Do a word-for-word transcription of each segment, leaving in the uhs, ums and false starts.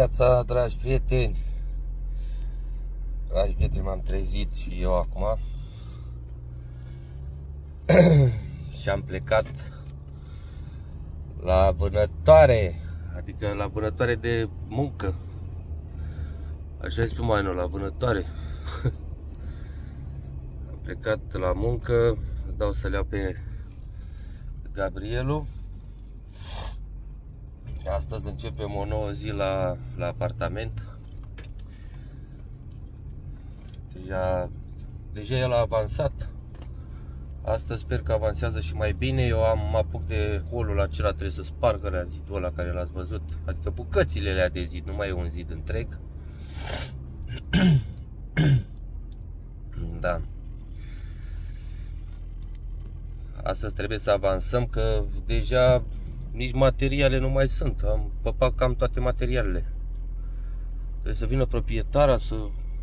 dimineața, dragi prieteni. Dragi prieteni, m-am trezit și eu acum și am plecat la vânătoare, adică la vânătoare de muncă. Așa zice mai nou, la vânătoare. Am plecat la muncă, dau să le iau pe Gabrielu. Astăzi începem o nouă zi la, la apartament. Deja, deja el a avansat. Astăzi sper că avansează și mai bine. Eu am mă apuc de holul acela, trebuie să sparg alea zidul ăla care l-ați văzut. Adică bucățile alea de zid, nu mai e un zid întreg. Da. Astăzi trebuie să avansăm, că deja nici materiale nu mai sunt. Am păpat cam toate materialele. Trebuie să vină proprietara să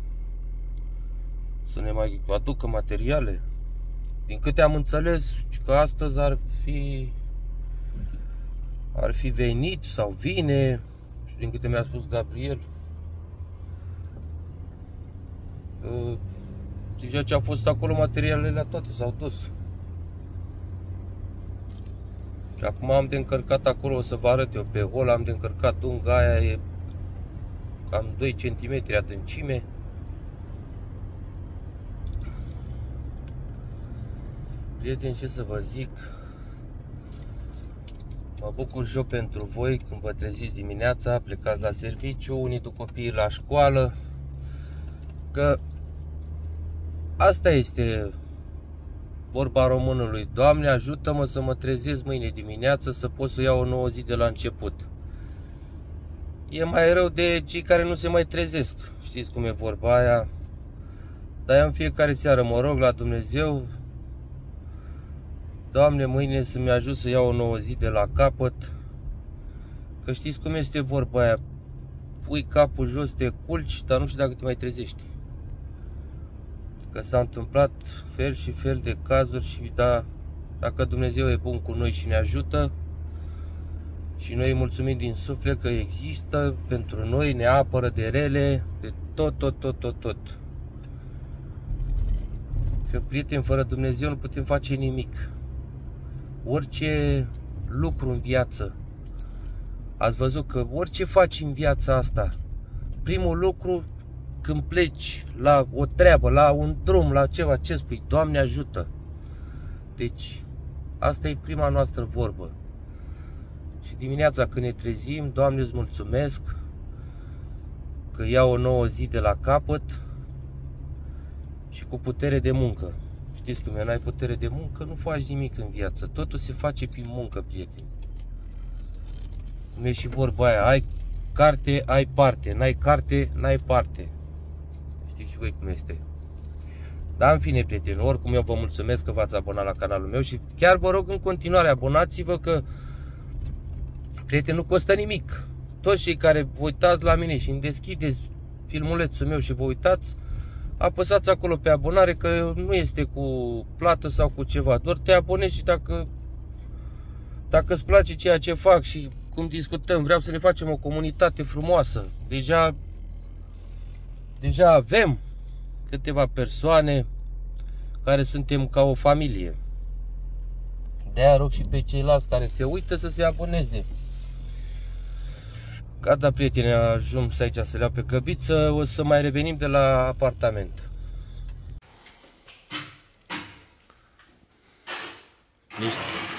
să ne mai aducă materiale. Din câte am înțeles, că astăzi ar fi ar fi venit sau vine, și din câte mi-a spus Gabriel, că deja ce a fost acolo, materialele toate s-au dus. Și acum am de încărcat acolo, o să vă arăt eu pe hol, am de încărcat dunga aia, e cam doi centimetri adâncime. Prieteni, ce să vă zic, mă bucur și eu pentru voi când vă treziți dimineața, plecați la serviciu, unii duc copiii la școală, că asta este vorba românului: Doamne ajută-mă să mă trezesc mâine dimineață, să pot să iau o nouă zi de la început. E mai rău de cei care nu se mai trezesc, știți cum e vorba aia. Dar eu în fiecare seară mă rog la Dumnezeu: Doamne, mâine să-mi ajut să iau o nouă zi de la capăt. Că știți cum este vorba aia: pui capul jos, te culci, dar nu știu dacă te mai trezești. Că s-au întâmplat fel și fel de cazuri și da, dacă Dumnezeu e bun cu noi și ne ajută, și noi îi mulțumim din suflet că există pentru noi, ne apără de rele, de tot, tot, tot, tot, tot. Că, prieteni, fără Dumnezeu nu putem face nimic. Orice lucru în viață, ați văzut că orice faci în viața asta, primul lucru când pleci la o treabă, la un drum, la ceva, ce spui? Doamne ajută! Deci asta e prima noastră vorbă. Și dimineața când ne trezim, Doamne, îți mulțumesc că iau o nouă zi de la capăt și cu putere de muncă. Știți cum e, n-ai putere de muncă, nu faci nimic în viață. Totul se face prin muncă, prieteni. Cum e și vorba aia: ai carte, ai parte, n-ai carte, n-ai parte. Știți și voi cum este. Dar în fine, prieteni, oricum eu vă mulțumesc că v-ați abonat la canalul meu și chiar vă rog în continuare, abonați-vă, că, prieteni, nu costă nimic. Toți cei care vă uitați la mine și îmi deschideți filmulețul meu și vă uitați, apăsați acolo pe abonare, că nu este cu plată sau cu ceva. Doar te abonezi și dacă dacă îți place ceea ce fac și cum discutăm, vreau să ne facem o comunitate frumoasă. Deja deja avem câteva persoane care suntem ca o familie. De-aia rog și pe ceilalți care se uită să se aboneze. Gata, prieteni, ajung aici să le iau pe căbiță, o să mai revenim de la apartament. Niște.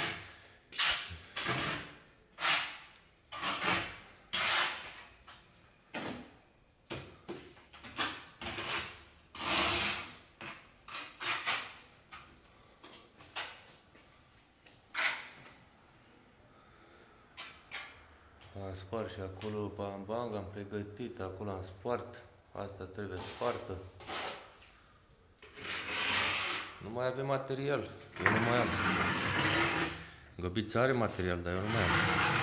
Am spart și acolo bang-bang, am pregătit, acolo am spart, asta trebuie spartă. Nu mai avem material, eu nu mai am. Găbița are material, dar eu nu mai am.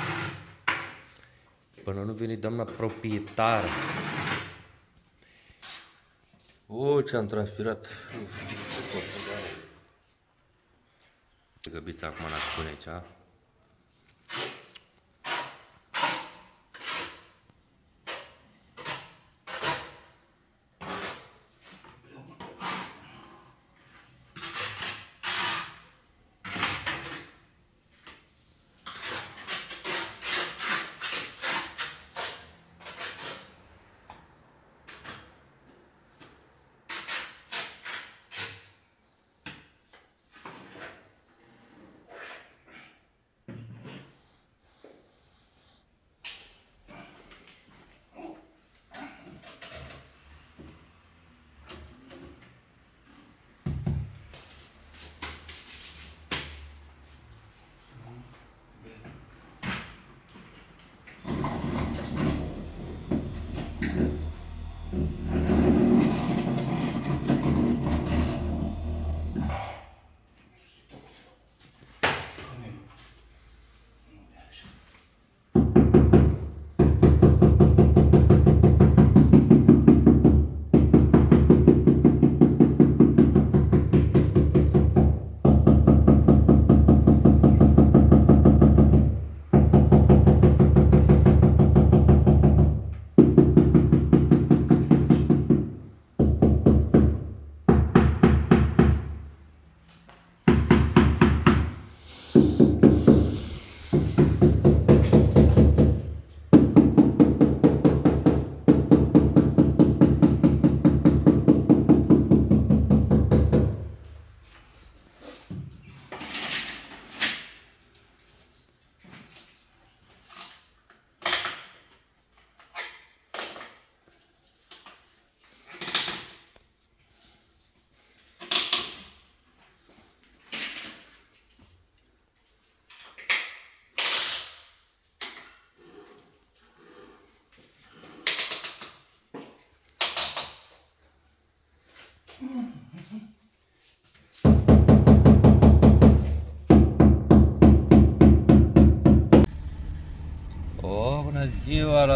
Până nu vine doamna proprietară. O, ce am transpirat. Găbița acum n-aș spune aici.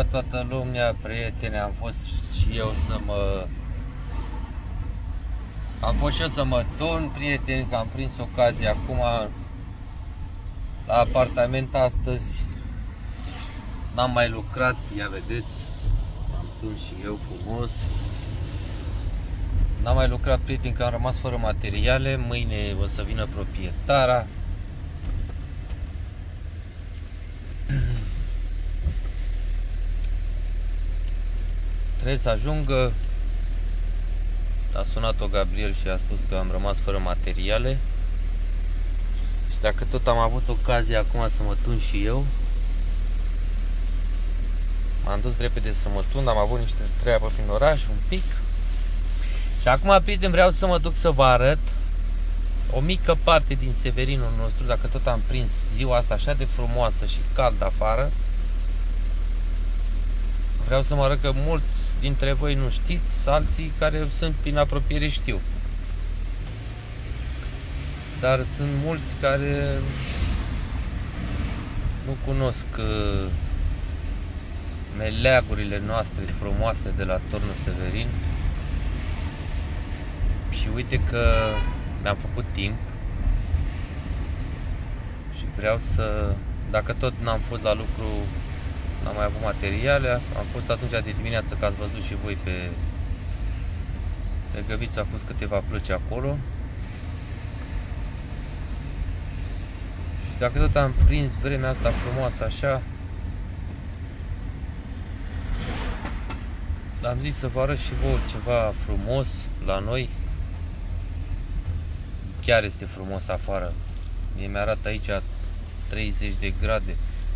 toată lumea, prieteni, am fost și eu să mă... Am fost și eu să mă tun, prieteni, că am prins ocazia acum la apartament astăzi. N-am mai lucrat, ia vedeți, am tuns și eu frumos. N-am mai lucrat, prieteni, că am rămas fără materiale. Mâine o să vină proprietara. Trebuie să ajungă. A sunat-o Gabriel și a spus că am rămas fără materiale. Și dacă tot am avut ocazia acum să mă tun și eu, m-am dus repede să mă tun, am avut niște treabă prin oraș, un pic. Și acum, prieteni, vreau să mă duc să vă arăt o mică parte din Severinul nostru. Dacă tot am prins ziua asta așa de frumoasă și cald afară, vreau să mă arăt că mulți dintre voi nu știți, alții care sunt prin apropiere știu. Dar sunt mulți care nu cunosc meleagurile noastre frumoase de la Turnul Severin. Și uite că mi-am făcut timp și vreau să, dacă tot n-am fost la lucru, n-am mai avut materiale, am fost atunci de dimineață, că ați văzut și voi pe, pe Găviță, a pus câteva plăci acolo. Și dacă tot am prins vremea asta frumoasă așa, am zis să vă arăt și vouă ceva frumos la noi. Chiar este frumos afară. Mie mi-arată aici treizeci de grade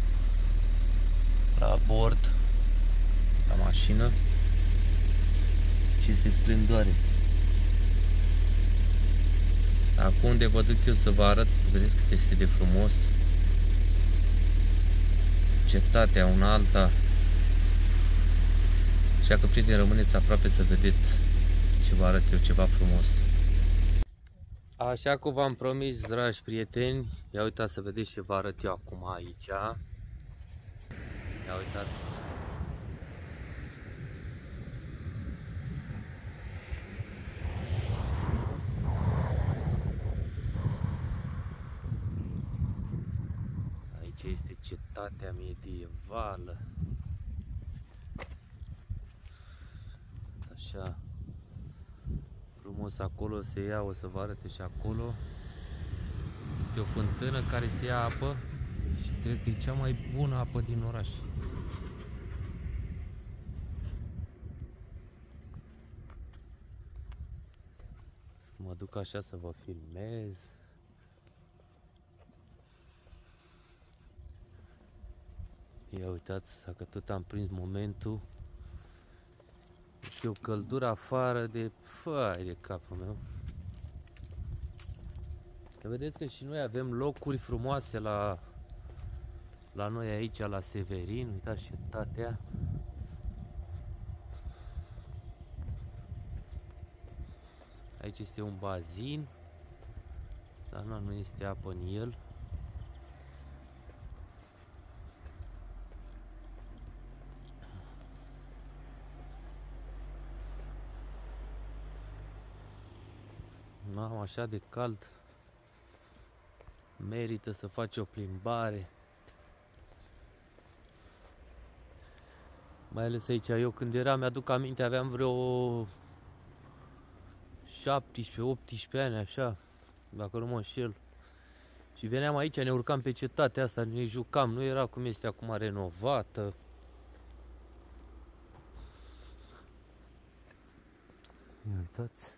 la bord, la mașină. Și este splendoare. Acum unde vă duc eu să vă arăt, să vedeți cât este de frumos. Cetatea una alta. Așa că, prieteni, rămâneți aproape să vedeți și vă arăt eu ceva frumos. Așa cum v-am promis, dragi prieteni, ia uitați să vedeți ce vă arăt eu acum aici. Ia uitați. Aici este cetatea medievală. Așa. Frumos acolo se ia, o să vă arăt și acolo. Este o fântână care se ia apă și cred că e cea mai bună apă din oraș. Mă duc așa să vă filmez. Ia uitați, dacă tot am prins momentul. Și o căldură afară de fai de capul meu. Că vedeți că și noi avem locuri frumoase la la noi aici la Severin. Uitați cetatea. Aici este un bazin, dar nu, nu este apă în el. Mamă, așa de cald. Merită să faci o plimbare. Mai ales aici, eu când eram, mi-aduc aminte, aveam vreo șaptesprezece optsprezece ani, așa, dacă nu mă înșel. Și veneam aici, ne urcam pe cetatea asta, ne jucam, nu era cum este acum renovată. Ia uitați.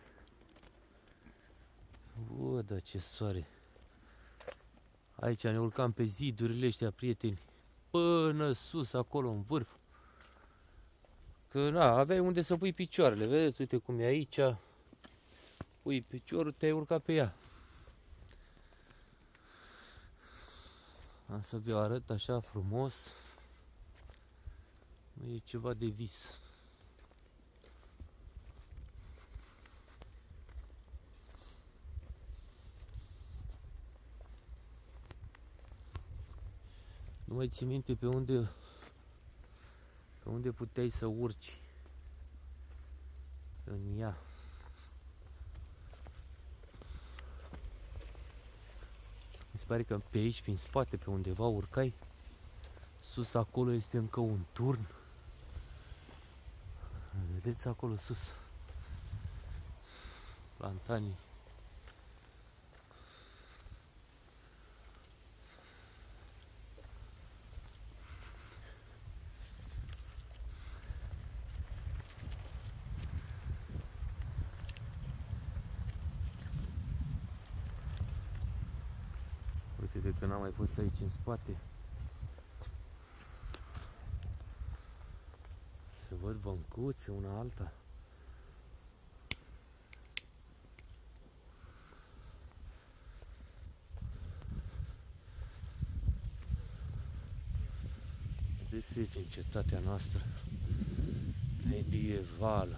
Bă, da, ce soare. Aici ne urcam pe zidurile ăștia, prieteni, până sus, acolo, în vârf. Că, na, aveai unde să pui picioarele, vedeți, uite cum e aici. Pui piciorul, te-ai urcat pe ea. Am să vi-o arăt așa frumos. E ceva de vis. Nu mai țin minte pe unde, pe unde puteai să urci în ea. Mi se pare că pe aici, prin spate, pe undeva urcai. Sus acolo este încă un turn. Vedeți acolo sus plantanii. Uite, de când am mai fost aici în spate, se văd băncuțe una alta. Vedeți în cetatea noastră medievală.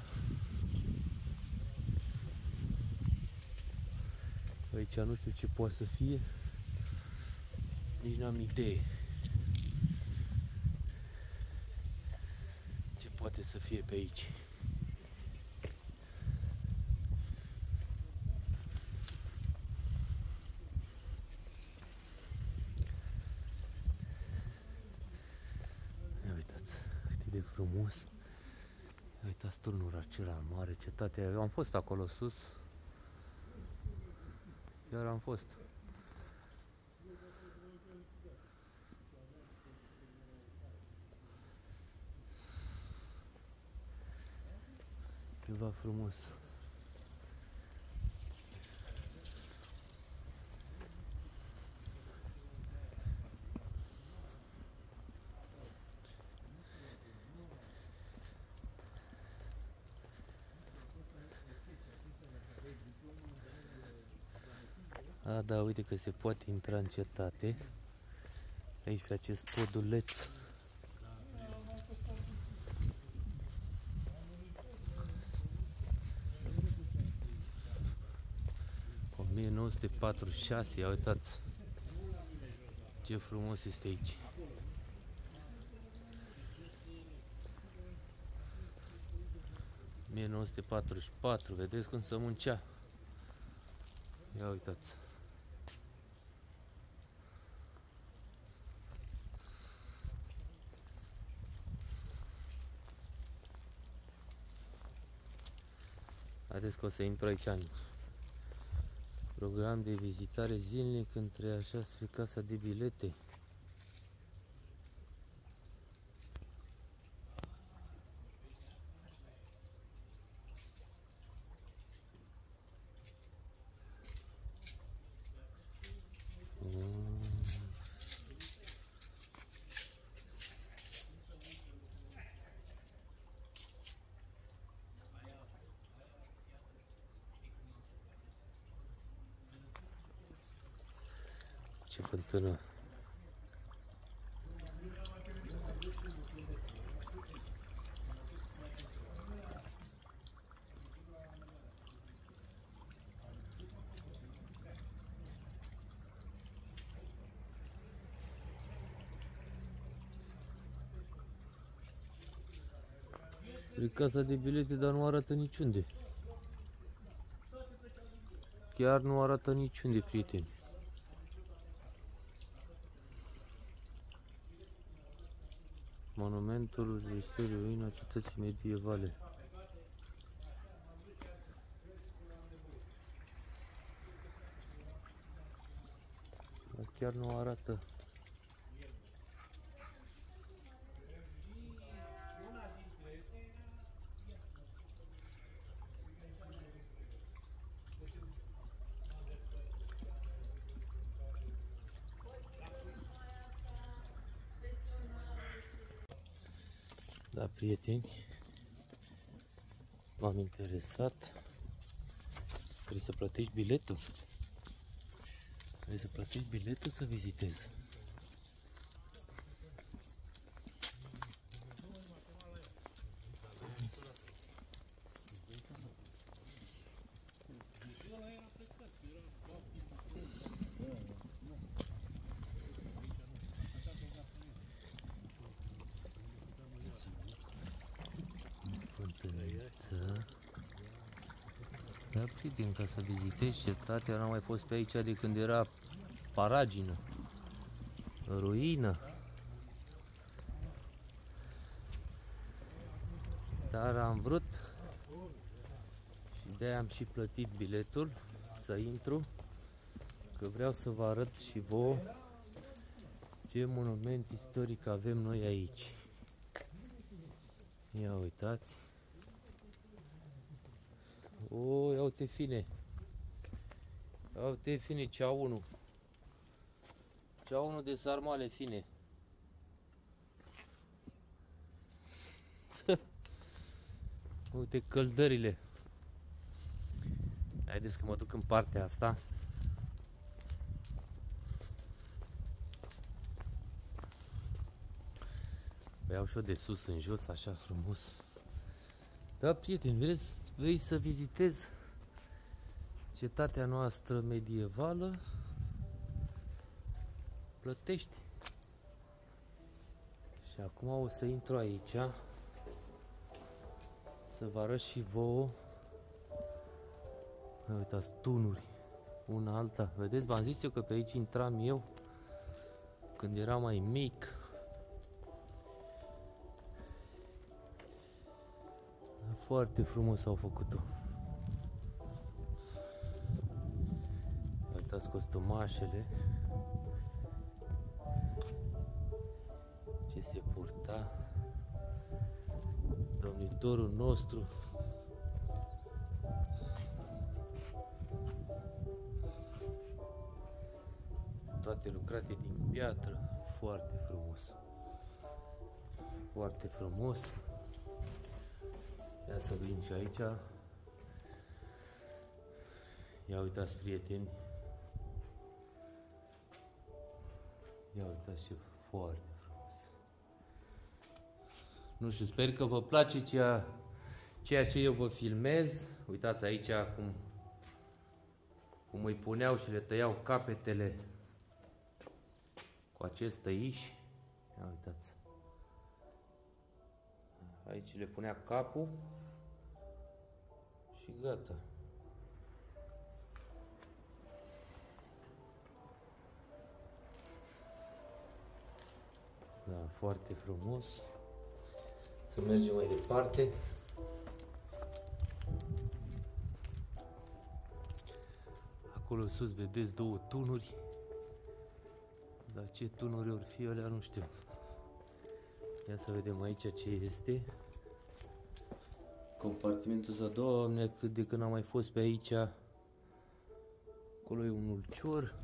Aici nu știu ce poate să fie, nici n-am idee ce poate să fie pe aici. Ia uitați cât e de frumos. Ia uitați turnul acela mare, cetatea. Eu am fost acolo sus. Chiar am fost. Ceva frumos. A, da, uite că se poate intra în cetate. Aici pe acest poduleț. o mie nouă sute patruzeci și șase, ia uitați ce frumos este aici. o mie nouă sute patruzeci și patru, vedeți cum se muncea. Ia uitați. Haideți că o să intru aici în program de vizitare zilnic între așa spre casa de bilete. Ce fântână! E casa de bilete, dar nu arată niciunde. Chiar nu arată niciunde, prieteni. Monumentul de istorie ruina cetății medievale. Dar chiar nu arată. Da, prieteni, m-am interesat. Trebuie să plătești biletul. Trebuie să plătești biletul să vizitezi. Da, prieten, ca să vizitezi cetatea, n-am mai fost pe aici de când era paragină, ruină. Dar am vrut și de-aia am și plătit biletul să intru, că vreau să vă arăt și vouă ce monument istoric avem noi aici. Ia uitați. O, ia uite fine. Ia uite fine, cea unu. Cea unu de sarmale fine. Uite căldările. Haideți că mă duc în partea asta. Iau și-o de sus în jos, așa frumos. Da, prieteni, vreți, vrei să vizitez cetatea noastră medievală? Plătești. Și acum o să intru aici să vă arăt și vouă. Uitați, tunuri, una alta. Vedeți, v-am zis eu că pe aici intram eu când eram mai mic. Foarte frumos au făcut-o. Uitați costumașele. Ce se purta domnitorul nostru. Toate lucrate din piatră. Foarte frumos. Foarte frumos. Ia să vin și aici. Ia uitați, prieteni. Ia uitați ce foarte frumos. Nu știu, sper că vă place ceea, ceea ce eu vă filmez. Uitați aici cum, cum îi puneau și le tăiau capetele cu acest tăiș. Ia uitați. Aici le punea capul și gata. Da, foarte frumos. Să mergem mai departe. Acolo sus vedeți două tunuri. Dar ce tunuri ori fi alea, nu știu. Ia să vedem aici ce este. Compartimentul ăsta, Doamne, cât de când am mai fost pe aici. Acolo e un ulcior.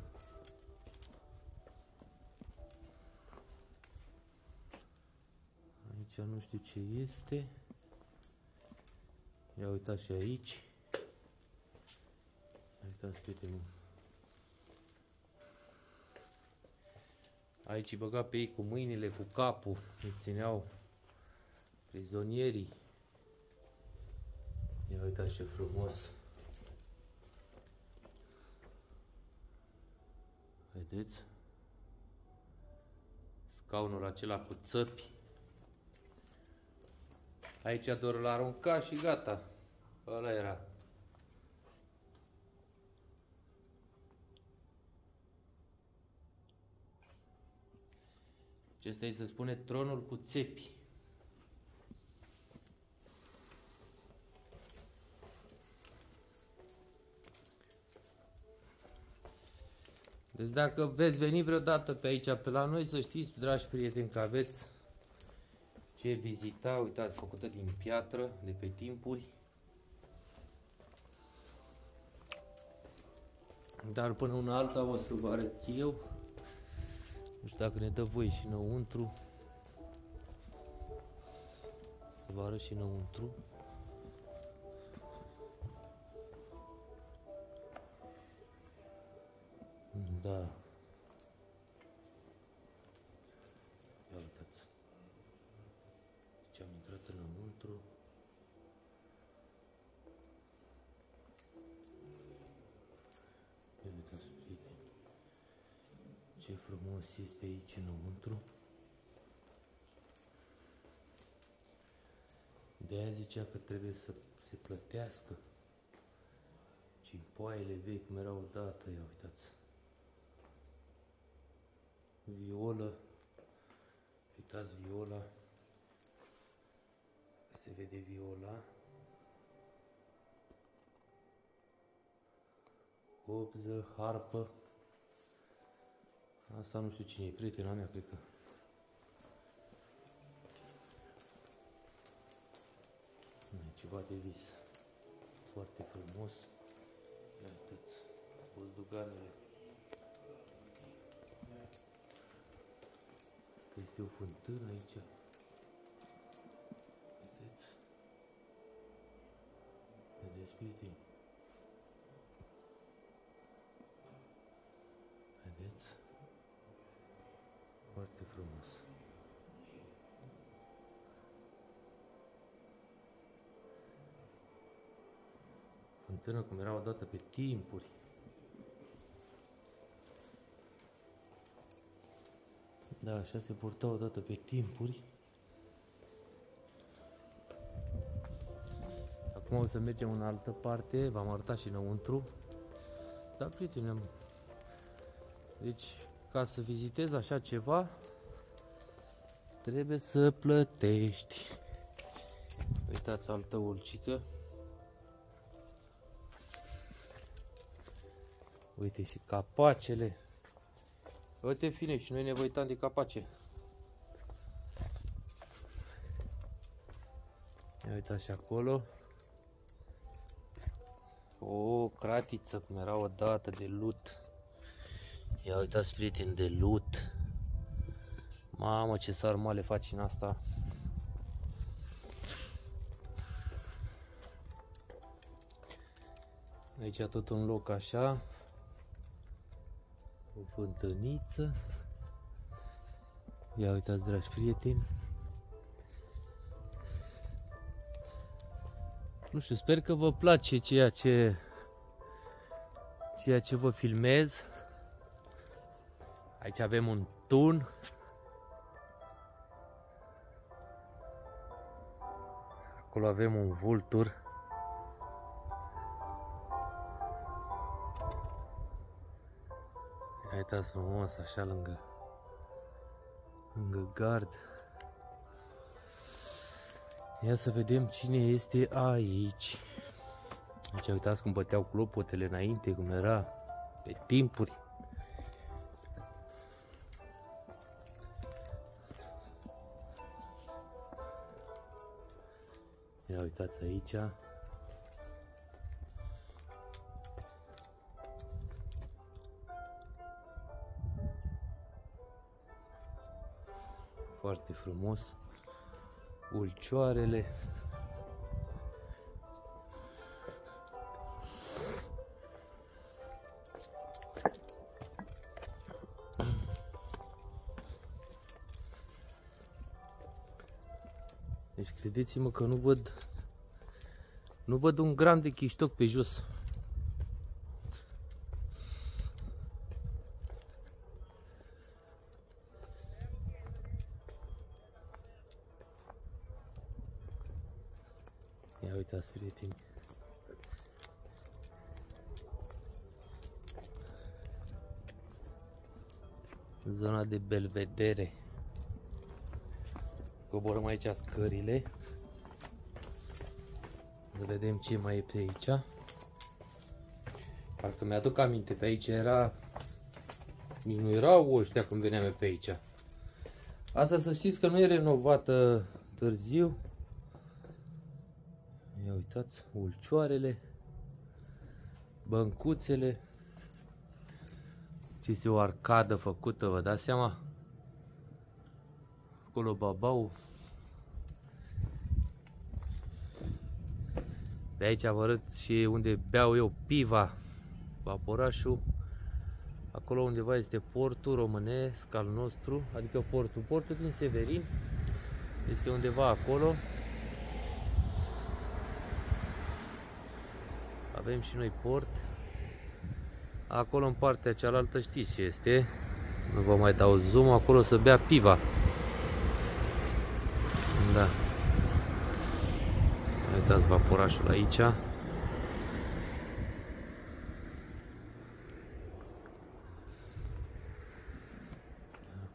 Aici nu știu ce este. Ia uitați și aici. Uitați, prieteni. Aici îi băga pe ei cu mâinile, cu capul. Îi țineau prizonierii. Ia uitați ce frumos. Vedeți? Scaunul acela cu țăpi. Aici doar l-a aruncat și gata. Ăla era. Acesta îi se spune tronul cu țepi. Deci dacă veți veni vreodată pe aici, pe la noi, să știți, dragi prieteni, că aveți ce vizita. Uitați, făcută din piatră, de pe timpuri. Dar până una alta o să vă arăt eu. Nu știu dacă ne dă voie și înăuntru. Să vă arăt și înăuntru. Da. Ia uitați. Deci am intrat înăuntru. Ia uitați, prieteni. Ce frumos este aici înăuntru. De aia zicea că trebuie să se plătească Deci în poaiele vechi cum era odată, ia uitați. Violă. Uitați viola. Că se vede viola. Copză, harpă. Asta nu știu cine e, prietena mea, cred că. E ceva de vis. Foarte frumos. Ia uitați, buzduganele. Asta este o fântână aici. Vedeți? Vedeți, prieteni? Vedeți? Foarte frumos. Fântână cum era odată pe timpuri. Da, așa se purta odată pe timpuri. Acum o să mergem în altă parte, v-am arătat și înăuntru. Da, prieteni, deci ca să vizitezi așa ceva, trebuie să plătești. Uitați, altă ulcică. Uite și capacele. Uite, fine, și noi ne uitam de capace. Ia uitați și acolo. O cratiță cum era odată de lut. Ia uitați, prieteni, de lut. Mamă, ce sarmale faci în asta. Aici tot un loc așa. O fântâniță. Ia uitați, dragi prieteni. Nu știu, sper că vă place ceea ce ceea ce vă filmez. Aici avem un tun. Acolo avem un vultur. Uitați frumos, așa lângă, lângă gard. Ia să vedem cine este aici. Aici uitați cum băteau clopotele înainte, cum era pe timpuri. Ia uitați aici. Foarte frumos. Ulcioarele. Deci credeți-mă că nu văd nu văd un gram de chiștoc pe jos. Ia uitați, prieteni. Zona de Belvedere. Coborăm aici scările. Să vedem ce mai e pe aici. Parcă mi-aduc aminte, pe aici era... Nici nu erau ăștia când veneam pe aici. Asta să știți că nu e renovată târziu. Ia uitați, ulcioarele, băncuțele. Ce este o arcadă făcută, vă dați seama? Acolo babau. De aici vă arăt și unde beau eu piva, vaporașul. Acolo undeva este portul românesc al nostru, adică portul, portul din Severin. Este undeva acolo. Avem și noi port. Acolo în partea cealaltă știți ce este. Nu vă mai dau zoom, acolo să bea piva. Da. Uitați vaporașul aici.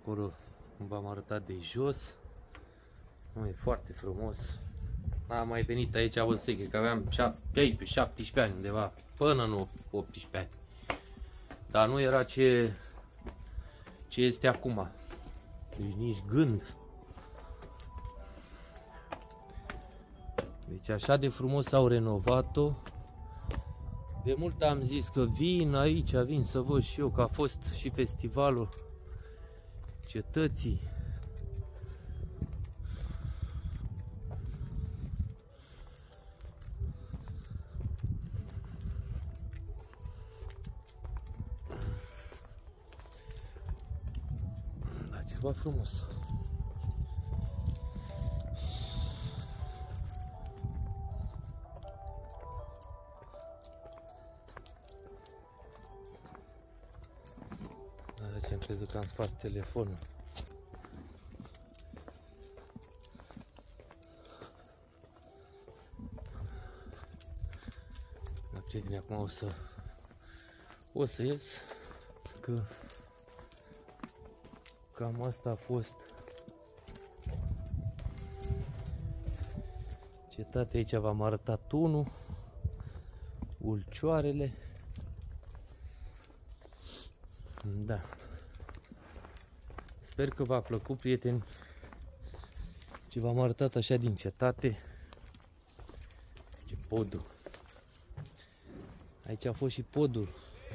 acolo cum v-am arătat de jos. Nu, e foarte frumos. Am mai venit aici, o să cred că aveam șaptesprezece șaptesprezece ani undeva, până în optsprezece ani. Dar nu era ce, ce este acum. Deci nici gând. Deci așa de frumos au renovat-o. De mult am zis că vin aici, vin să văd și eu, că a fost și festivalul cetății. Da, ceva frumos. Ce am crezut că am spart telefonul. La prieteni, acum o să o să ies, că cam asta a fost cetatea. Aici v-am arătat unul, Ulcioarele. Da. Sper că v-a plăcut, prieteni, ce v-am arătat așa din cetate. Ce podul. Aici a fost și podul.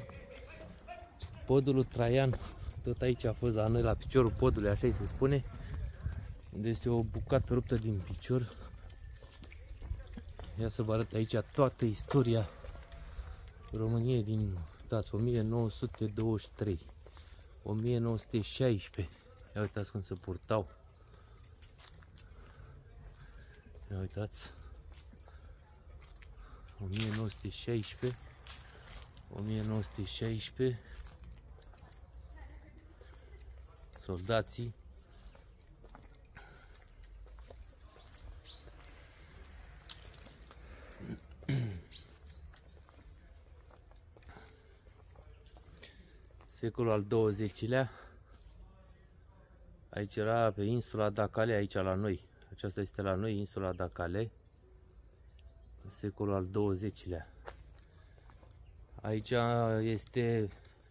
Podul lui Traian. Tot aici a fost la noi, la piciorul podului, așa îi se spune. Unde este o bucată ruptă din picior. Ia să vă arăt aici toată istoria României din, dați, o mie nouă sute douăzeci și trei, o mie nouă sute șaisprezece. Ia uitați cum se purtau. Ia uitați. o mie nouă sute șaisprezece, o mie nouă sute șaisprezece. Soldații. Secolul al douăzecilea. Aici era pe insula Dacale, aici la noi. Aceasta este la noi, insula Dacale. Secolul al douăzecilea. Aici este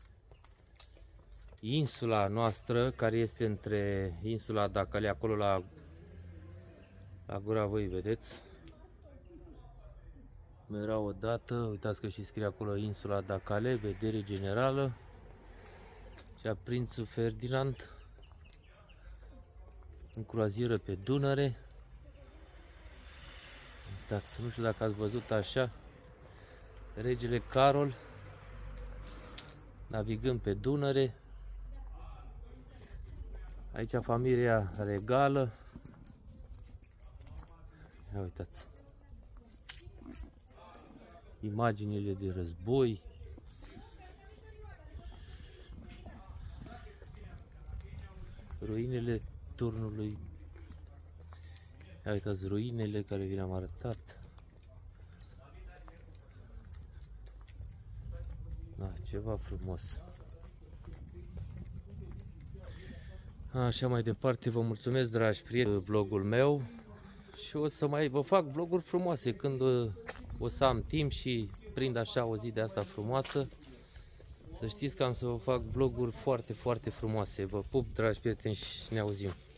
insula noastră, care este între insula Dacale, acolo la, la gura voi, vedeți? Era odată, uitați că și scrie acolo insula Dacale, vedere generală. Și a prințul Ferdinand, în croazieră pe Dunăre. Uitați, nu știu dacă ați văzut așa, regele Carol navigând pe Dunăre. Aici familia regală. Ia uitați. Imaginile de război. Ruinele turnului. Ia uitați ruinele care vi le-am arătat. Da, ceva frumos. Așa mai departe, vă mulțumesc, dragi prieteni, vlogul meu. Și o să mai vă fac vloguri frumoase când o să am timp și prind așa o zi de asta frumoasă. Să știți că am să vă fac vloguri foarte, foarte frumoase. Vă pup, dragi prieteni, și ne auzim.